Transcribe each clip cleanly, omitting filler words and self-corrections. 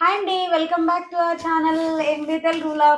Hi అండి, welcome back to our channel ఎన్వితల్ రూల్ ఆఫ్.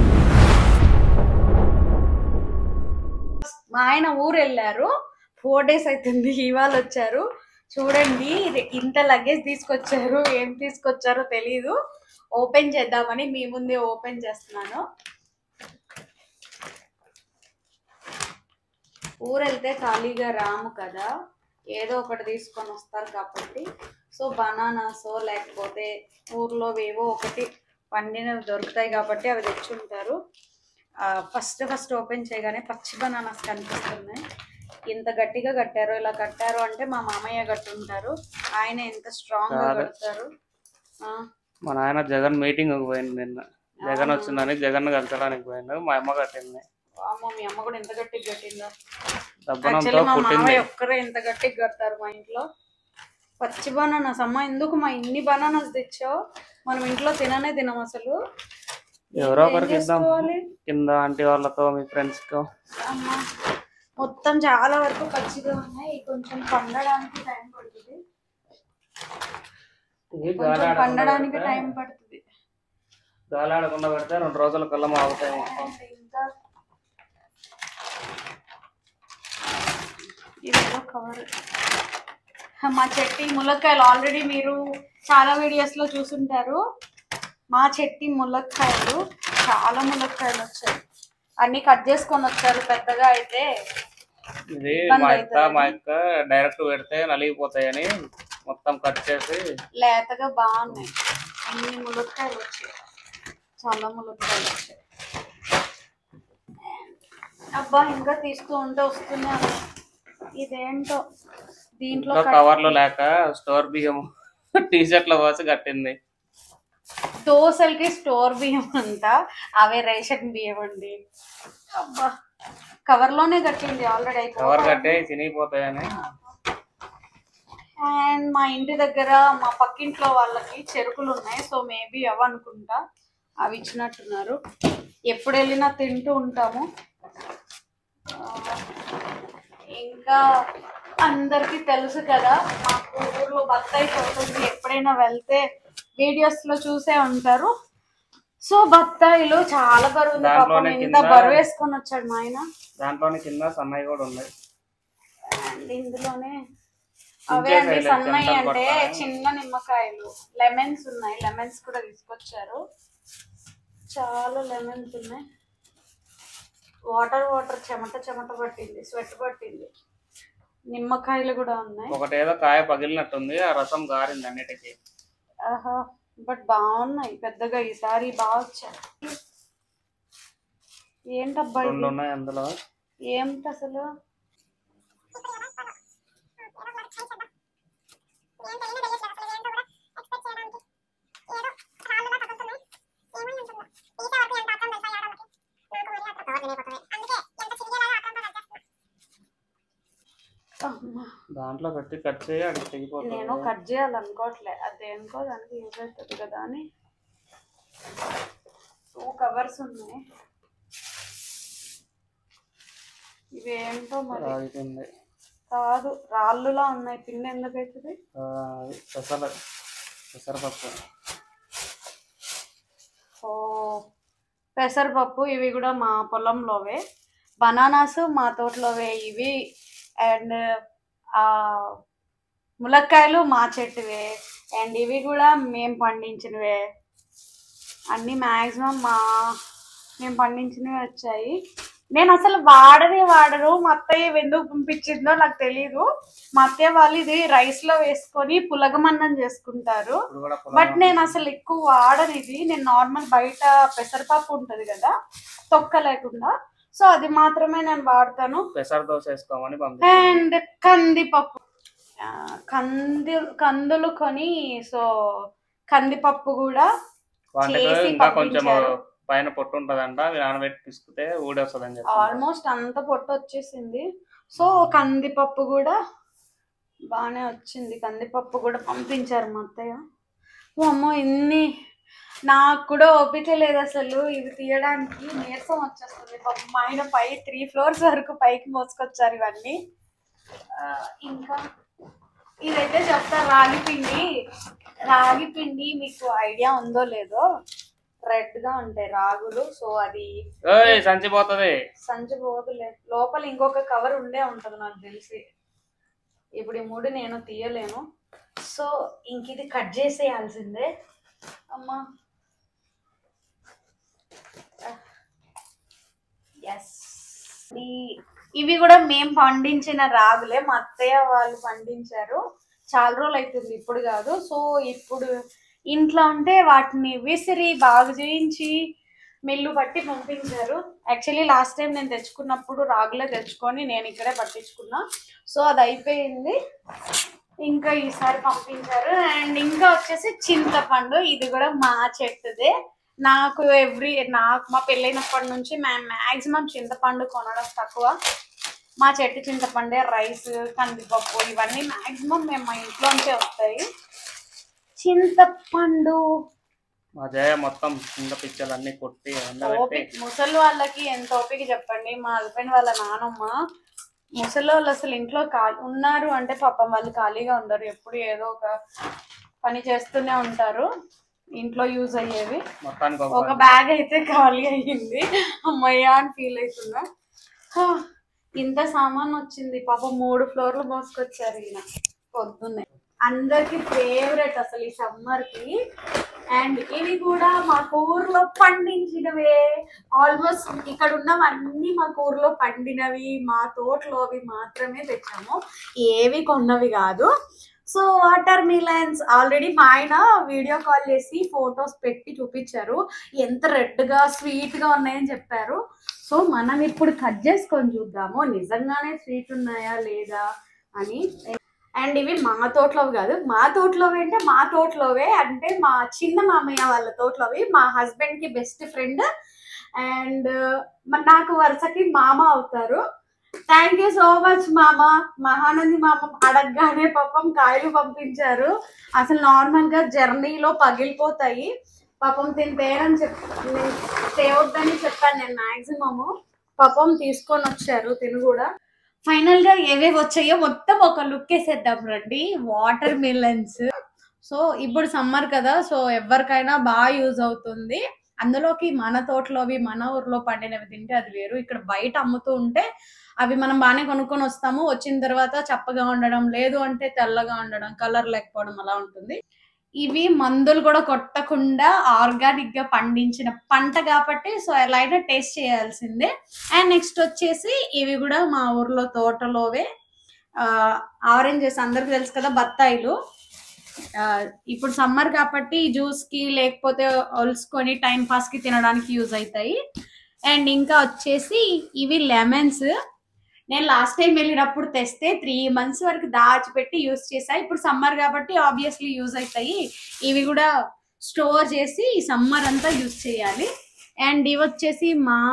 మా ఆయన ఊరు వెళ్ళారు, 4 days అవుతుంది. ఇవాళ వచ్చారు. చూడండి, ఇంత లగేజ్ తీసుకొచ్చారు. ఏం తీసుకొచ్చారో తెలీదు. ఓపెన్ చేద్దామని మీ ముందే ఓపెన్ చేస్తున్నాను. ఊరు వెళ్తే ఖాళీగా రాము కదా, ఏదో ఒకటి తీసుకొని వస్తారు కాబట్టి. సో బనానాసో లేకపోతే ఊర్లో ఏవో ఒకటి పండినవి దొరుకుతాయి కాబట్టి అవి తెచ్చుంటారు. ఫస్ట్ ఓపెన్ చేయగానే పచ్చి బనానాస్ కనిపిస్తున్నాయి. ఇంత గట్టిగా కట్టారు. ఇలా కట్టారు అంటే మా మామయ్య కట్టుంటారు. ఆయన ఎంత స్ట్రాంగ్ గా కడతారు. మా నాయన జగన్ మీటింగ్ పోయింది నిన్న. జగన్ వచ్చిందని జగన్ కలచడానికి పోయిండు. మా అమ్మ కట్టింది. మీ అమ్మ కూడా ఎంత గట్టిగా కట్టిందో. మా మామయ్య ఒక్కరే ఎంత గట్టిగా కడతారు మా ఇంట్లో. పచ్చి బనానాస్ అమ్మ, ఎందుకు మా ఇన్ని బనానాస్ తెచ్చావు? మనం ఇంట్లో తినం అసలు. ఎవరో ఒకరికి ఇద్దాం, కింద ఆంటీ వాళ్ళతో మీ ఫ్రెండ్స్ తో. అమ్మా, మొత్తం చాలా వరకు పచ్చిగా ఉన్నాయి. కొంచెం పండడానికి టైం పడుతుంది. గాలాడకుండా పెడితే 2 రోజుల కల్లా ఆగుతాయి. ఇంకా ఇదేదో కవర్. మా చెట్టి ములక్కాయలు ఆల్రెడీ మీరు చాలా వీడియోస్ లో చూసుంటారు. మా చెట్టి ములక్కాయలు, చాలా ములక్కాయలు వచ్చాయి. అన్ని కట్ చేసుకొని వచ్చారు పెద్దగా. అయితే ఇది మా అక్క డైరెక్ట్ పెడితే నలిగిపోతాయని మొత్తం కట్ చేసి లేతగా బాగున్నాయి. అన్ని ములక్కాయలు వచ్చాయి, చాలా ములక్కాయలు వచ్చాయి. అబ్బా, ఇంకా తీస్తూ ఉంటే వస్తూనే. ఇదేంటో దీంట్లో కవర్లు లేక స్టోర్ బియ్యం టీ షర్ట్ల పోసి కట్టింది. దోశలకి స్టోర్ బియ్యం అంట, అవే రేషన్ బియ్యం అండి. అబ్బా, కవర్ లోనే కట్టింది ఆల్రెడీ. కవర్ కట్టే చినిగిపోతాయని. అండ్ మా ఇంటి దగ్గర మా పక్కింట్లో వాళ్ళకి చెరుకులు ఉన్నాయి. సో మేబీ అవనుకుంటా, అవి ఇచ్చినట్టున్నారు. ఎప్పుడు వెళ్ళినా తింటూ ఉంటాము. ఇంకా అందరికి తెలుసు కదా, మాకు ఊర్లో బత్తాయి పోతుంది. ఎప్పుడైనా వెళ్తే వీడియోస్ లో చూసే ఉంటారు. సో బత్తాయిలు చాలా బరువు ఉంది. పాపం ఇంత బరువు వేసుకొని వచ్చాడు మా ఆయన. దాంట్లోనే కింద సన్నయ్య కూడా ఉన్నాయి. అండ్ ఇందులోనే అవే అండి. సన్నయ్య అంటే చిన్న నిమ్మకాయలు. లెమన్స్ ఉన్నాయి, లెమన్స్ కూడా తీసుకొచ్చారు. చాలా లెమన్స్ ఉన్నాయి. వాటర్ చెమట పట్టింది, స్వెట్ పట్టింది. నిమ్మకాయలు కూడా ఉన్నాయి. ఒకటేదో కాయ పగిలినట్టుంది, ఆ రసం గారింది అన్నిటికీ. ఆహా, బట్ బాగున్నాయి పెద్దగా. ఈసారి బాగా వచ్చాయి. ఏంటబ్బా ఉన్నాయి అందులో. ఏంటి అసలు? దాంట్లో పెట్టి కట్ చేయి, అది తెగిపోతుంది. నేను కట్ చేయాలనుకోవట్లే, అదేనుకో దానికి యూజ్ అవుతుంది కదా అని. 2 కవర్స్ ఉన్నాయి. ఇవేంటో మరి కాదు, రాళ్ళులా ఉన్నాయి. పిండి ఎందుకు అవుతుంది? పెసరపప్పు. ఓ, పెసరపప్పు. ఇవి కూడా మా పొలంలోవే. బనానాస్ మా తోటలోవే ఇవి. అండ్ ములక్కాయలు మా చెట్టువే. అండ్ ఇవి కూడా మేము పండించినవే. అన్నీ మ్యాక్సిమం మేము పండించినవి వచ్చాయి. నేను అసలు వాడరు. మా అత్తయ్య ఎందుకు పంపించిందో నాకు తెలీదు. మా అత్తయ్య వాళ్ళు ఇది రైస్ లో వేసుకొని పులగమన్నం చేసుకుంటారు. బట్ నేను అసలు ఎక్కువ వాడను ఇది. నేను నార్మల్ బయట పెసరపప్పు ఉంటది కదా, తొక్క లేకుండా, సో అది మాత్రమే నేను వాడతాను. అండ్ కందిపప్పు, కందులు కొని, సో కందిపప్పు కూడా కొంచెం పైన పొట్టు ఉంటదంట, నానబెట్టి పిసుకుతే ఊడొస్తుందని చెప్పి ఆల్మోస్ట్ అంత పొట్టు వచ్చేసింది. సో కందిపప్పు కూడా బాగానే వచ్చింది. కందిపప్పు కూడా పంపించారు మా అత్తయ్య. అమ్మో, ఇన్ని నాకు కూడా ఓపిక లేదు అసలు ఇవి తీయడానికి. నీరసం వచ్చేస్తుంది. మా ఆయన 3 floors వరకు పైకి మోసుకొచ్చారు ఇవన్నీ. ఇంకా ఇదైతే చెప్తా, రాగి పిండి మీకు ఐడియా ఉందో లేదో, రెడ్ గా ఉంటాయి రాగులు. సో అది సంచి పోతులే, లోపల ఇంకొక కవర్ ఉండే ఉంటది నాకు తెలిసి. ఇప్పుడు ఈ మూడు నేను తీయలేను, సో ఇంక ఇది కట్ చేసేయాల్సిందే. అమ్మా ఎస్, ఇవి కూడా మేము పండించిన రాగులే, మా అత్తయ్య వాళ్ళు పండించారు. చాలా రోజులు అవుతుంది, ఇప్పుడు కాదు. సో ఇప్పుడు ఇంట్లో ఉంటే వాటిని విసిరి బాగు చేయించి మిల్లు పట్టి పంపించారు. యాక్చువల్లీ లాస్ట్ టైం నేను తెచ్చుకున్నప్పుడు రాగులే తెచ్చుకొని నేను ఇక్కడే పట్టించుకున్నా. సో అది అయిపోయింది, ఇంకా ఈసారి పంపించారు. అండ్ ఇంకా వచ్చేసి చింతపండు, ఇది కూడా మా చెట్టుదే. నాకు మా పెళ్ళైనప్పటి నుంచి మ్యాక్సిమం చింతపండు కొనడం తక్కువ. మా చెట్టు చింతపండే, రైస్, కందిపప్పు ఇవన్నీ మ్యాక్సిమం మేము మా ఇంట్లోంచే వస్తాయి. చింతపండు మొత్తం చింత పిచ్చలన్నీ కొట్టి ముసలి వాళ్ళకి ఎంత ఓపిక చెప్పండి. మా హస్బెండ్ వాళ్ళ నానమ్మ ముసలి వాళ్ళు అసలు ఇంట్లో ఉన్నారు అంటే పాపం వాళ్ళు ఖాళీగా ఉండరు, ఎప్పుడు ఏదో ఒక పని చేస్తూనే ఉంటారు. ఇంట్లో యూజ్ అయ్యేవి ఒక బ్యాగ్ అయితే ఖాళీ అయ్యింది, అమ్మయ్య అని ఫీల్ అవుతున్నా. ఇంత సామాన్ వచ్చింది పాపం, 3 ఫ్లోర్లు మోసుకొచ్చారు ఈయన పొద్దున్నే. అందరికి ఫేవరెట్ అసలు ఈ సమ్మర్ కి. అండ్ ఇవి కూడా మా ఊర్లో పండించినవే, ఆల్మోస్ట్ ఇక్కడ ఉన్నవన్నీ మా ఊర్లో పండినవి, మా తోటలో అవి మాత్రమే తెచ్చాము, ఏవి కొన్నవి కాదు. సో వాటర్ మిలన్స్ ఆల్రెడీ మా ఆయన వీడియో కాల్ చేసి ఫొటోస్ పెట్టి చూపించారు, ఎంత రెడ్ గా స్వీట్ గా ఉన్నాయని చెప్పారు. సో మనం ఇప్పుడు కట్ చేసుకొని చూద్దాము నిజంగానే స్వీట్ ఉన్నాయా లేదా అని. అండ్ ఇవి మా తోటలోవి కాదు, మా తోటలోవి అంటే మా తోటలోవే, అంటే మా చిన్న మామయ్య వాళ్ళ తోటలోవి. మా హస్బెండ్ కి బెస్ట్ ఫ్రెండ్ అండ్ నాకు వరుసకి మామ అవుతారు. థ్యాంక్ యూ సో మచ్ మామ. మహానంది మామ అడగగానే పాపం కాయలు పంపించారు. అసలు నార్మల్ గా జర్నీలో పగిలిపోతాయి, పాపం తింటేనని తేవద్దని చెప్పాను నేను మ్యాక్సిమము. పాపం తీసుకొని వచ్చారు తిను కూడా. ఫైనల్ గా ఏవేవి వచ్చాయో మొత్తం ఒక లుక్ వేసేద్దాం రండి. వాటర్ మిలన్స్, సో ఇప్పుడు సమ్మర్ కదా, సో ఎవరికైనా బాగా యూజ్ అవుతుంది. అందులోకి మన తోటలోవి మన ఊర్లో పండినవి తింటే అది వేరు. ఇక్కడ బయట అమ్ముతూ ఉంటే అవి మనం బాగానే కొనుక్కొని వస్తాము, వచ్చిన తర్వాత చప్పగా ఉండడం, లేదు అంటే తెల్లగా ఉండడం, కలర్ లేకపోవడం అలా ఉంటుంది. ఇవి మందులు కూడా కొట్టకుండా ఆర్గానిక్ గా పండించిన పంట కాబట్టి సో ఎలా అయినా టేస్ట్ చేయాల్సిందే. అండ్ నెక్స్ట్ వచ్చేసి ఇవి కూడా మా ఊర్లో తోటలోవే, ఆరెంజెస్ అందరికి తెలుసు కదా, బత్తాయిలు. ఇప్పుడు సమ్మర్ కాబట్టి జ్యూస్ కి లేకపోతే ఒలుసుకొని టైం పాస్ కి తినడానికి యూజ్ అవుతాయి. అండ్ ఇంకా వచ్చేసి ఇవి లెమన్స్, నేను లాస్ట్ టైం వెళ్ళినప్పుడు తెస్తే 3 months వరకు దాచిపెట్టి యూజ్ చేసా. ఇప్పుడు సమ్మర్ కాబట్టి ఆబ్వియస్లీ యూజ్ అవుతాయి, ఇవి కూడా స్టోర్ చేసి సమ్మర్ అంతా యూజ్ చేయాలి. అండ్ ఇవి వచ్చేసి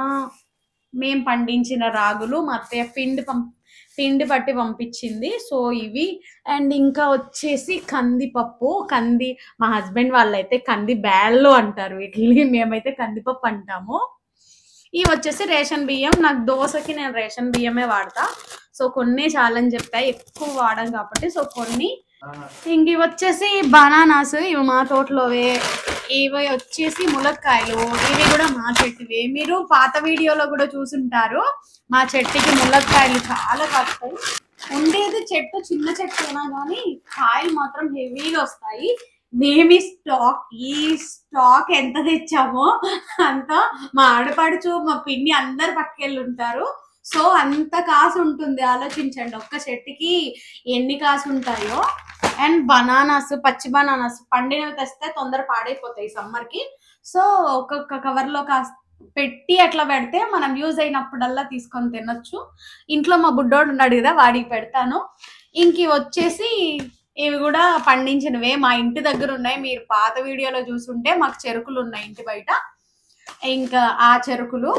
మేము పండించిన రాగులు, మా అత్తయ్య పిండి పట్టి పంపించింది, సో ఇవి. అండ్ ఇంకా వచ్చేసి కందిపప్పు, మా హస్బెండ్ వాళ్ళైతే కంది బ్యాళ్ళు అంటారు వీటిని, మేమైతే కందిపప్పు అంటాము. ఇవి వచ్చేసి రేషన్ బియ్యం, నాకు దోశకి నేను రేషన్ బియ్యమే వాడతా, సో కొన్ని చాలని చెప్పా, ఎక్కువ వాడడం కాబట్టి సో కొన్ని. ఇంక ఇవి వచ్చేసి బనానాస్, ఇవి మా తోటలోవే. ఇవి వచ్చేసి ములక్కాయలు, ఇవి కూడా మా చెట్టువే. మీరు పాత వీడియోలో కూడా చూసుంటారు, మా చెట్టుకి ములక్కాయలు చాలా కాస్తాయి. ఉండేది చెట్టు చిన్న చెట్టు అయినా కానీ కాయలు మాత్రం హెవీగా వస్తాయి. మేము ఈ స్టాక్ ఎంత తెచ్చామో అంత మా ఆడపడుచు మా పిన్ని అందరు పట్టుకెళ్ళి ఉంటారు. సో అంత కాసు ఉంటుంది, ఆలోచించండి ఒక్క చెట్టుకి ఎన్ని కాసు ఉంటాయో. అండ్ బనానాస్, పచ్చి బనానాస్ పండినవి తెస్తే తొందర పాడైపోతాయి సమ్మర్ కి, సో ఒక్కొక్క కవర్ లో పెట్టి అట్లా పెడితే మనం యూజ్ అయినప్పుడల్లా తీసుకొని తినొచ్చు. ఇంట్లో మా బుడ్డోడు ఉన్నాడు కదా, వాడికి పెడతాను. ఇంక వచ్చేసి ఇవి కూడా పండించినవే, మా ఇంటి దగ్గర ఉన్నాయి. మీరు పాత వీడియోలో చూసుంటే మాకు చెరుకులు ఉన్నాయి ఇంటి బయట, ఇంకా ఆ చెరుకులు.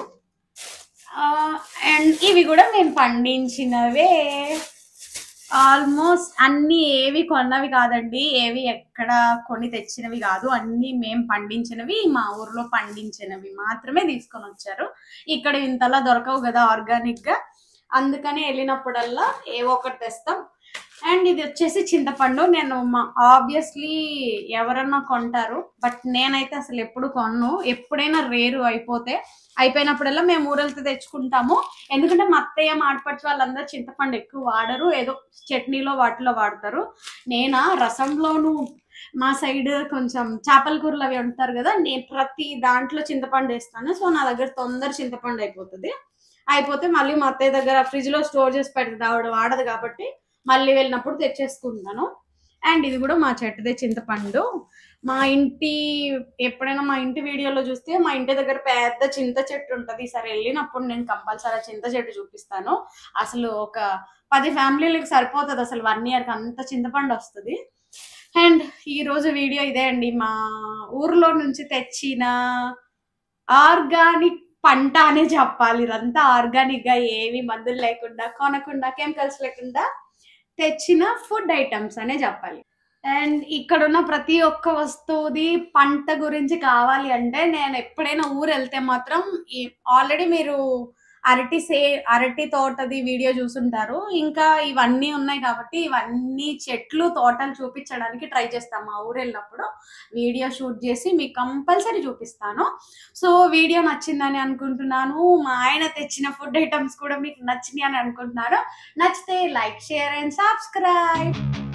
అండ్ ఇవి కూడా మేము పండించినవే. ఆల్మోస్ట్ అన్ని ఏవి కొన్నవి కాదండి, ఏవి ఎక్కడ కొని తెచ్చినవి కాదు, అన్ని మేము పండించినవి, మా ఊర్లో పండించినవి మాత్రమే తీసుకొని వచ్చారు. ఇక్కడ ఇంతలా దొరకవు కదా ఆర్గానిక్ గా, అందుకని వెళ్ళినప్పుడల్లా ఏవో ఒకటి తెస్తాం. అండ్ ఇది వచ్చేసి చింతపండు. నేను ఆబ్వియస్లీ ఎవరన్నా కొంటారు, బట్ నేనైతే అసలు ఎప్పుడు కొన్ను. ఎప్పుడైనా రేరు అయిపోయినప్పుడల్లా మేము ఊరెళ్తే తెచ్చుకుంటాము. ఎందుకంటే మా అత్తయ్య ఆడపడుచు వాళ్ళందరూ చింతపండు ఎక్కువ వాడరు, ఏదో చట్నీలో వాటిలో వాడతారు. నేనా రసంలోను మా సైడ్ కొంచెం చేపల కూరలు అవి వండుతారు కదా, నేను ప్రతి దాంట్లో చింతపండు వేస్తాను. సో నా దగ్గర తొందర చింతపండు అయిపోతే మళ్ళీ మా అత్తయ్య దగ్గర ఫ్రిడ్జ్ లో స్టోర్ చేసి పెడుతుంది, ఆవిడ వాడదు కాబట్టి మళ్ళీ వెళ్ళినప్పుడు తెచ్చేసుకుంటాను. అండ్ ఇది కూడా మా చెట్టుదే చింతపండు. ఎప్పుడైనా మా ఇంటి వీడియోలో చూస్తే మా ఇంటి దగ్గర పెద్ద చింత చెట్టు ఉంటుంది. ఈసారి వెళ్ళినప్పుడు నేను కంపల్సరీ చింత చెట్టు చూపిస్తాను. అసలు ఒక 10 ఫ్యామిలీలకు సరిపోతుంది అసలు 1 year అంత చింతపండు వస్తుంది. అండ్ ఈ రోజు వీడియో ఇదే అండి. మా ఊర్లో నుంచి తెచ్చిన ఆర్గానిక్ పంట అనే చెప్పాలి. ఇదంతా ఆర్గానిక్ గా ఏవి మందులు లేకుండా, కొనకుండా, కెమికల్స్ లేకుండా తెచ్చిన ఫుడ్ ఐటమ్స్ అనే చెప్పాలి. అండ్ ఇక్కడ ఉన్న ప్రతి ఒక్క వస్తువుది పంట గురించి కావాలి అంటే నేను ఎప్పుడైనా ఊరు వెళ్తే మాత్రం ఆల్రెడీ మీరు అరటి తోటది వీడియో చూసుంటారు. ఇంకా ఇవన్నీ ఉన్నాయి కాబట్టి ఇవన్నీ చెట్లు తోటలు చూపించడానికి ట్రై చేస్తాం. మా ఊరు వెళ్ళినప్పుడు వీడియో షూట్ చేసి మీకు కంపల్సరీ చూపిస్తాను. సో వీడియో నచ్చిందని అనుకుంటున్నాను. మా ఆయన తెచ్చిన ఫుడ్ ఐటమ్స్ కూడా మీకు నచ్చినాయి అని అనుకుంటున్నాను. నచ్చితే లైక్, షేర్ అండ్ సబ్స్క్రైబ్.